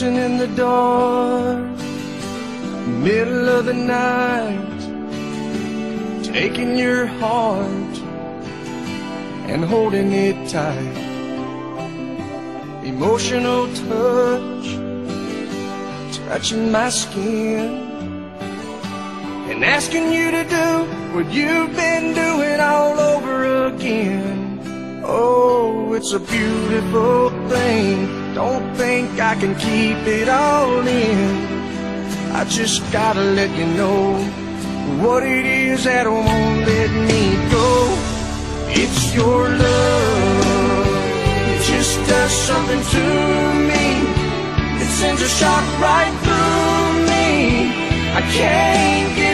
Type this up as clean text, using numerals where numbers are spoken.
dancing in the dark, middle of the night, taking your heart and holding it tight. Emotional touch, touching my skin, and asking you to do what you've been doing all over again. Oh, it's a beautiful thing. Don't think I can keep it all in. I just gotta let you know what it is that won't let me go. It's your love. It just does something to me. It sends a shock right through me. I can't get